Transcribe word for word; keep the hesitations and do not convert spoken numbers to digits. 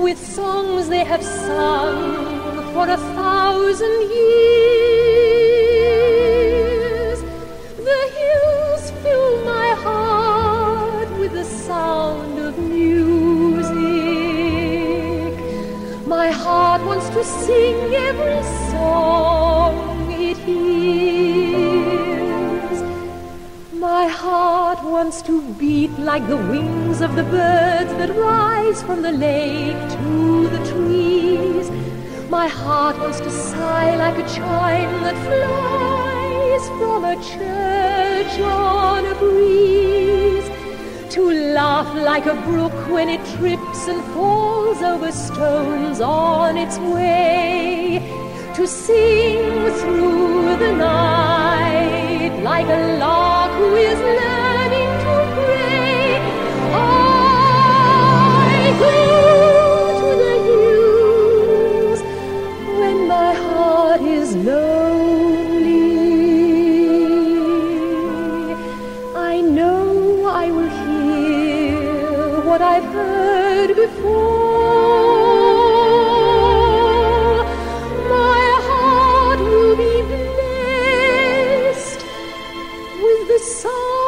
with songs they have sung for a thousand years. The hills fill my heart with the sound of music. My heart wants to sing every song it hears. My heart wants to beat like the wings of the birds that rise from the lake to the trees. My heart wants to sigh like a chime that flies from a church on a breeze, to laugh like a brook when it trips and falls over stones on its way, to sing through the night like a lark who is learning to pray. I go to the hills when my heart is lonely. I know I will hear what I've heard before. My heart will be blessed with the song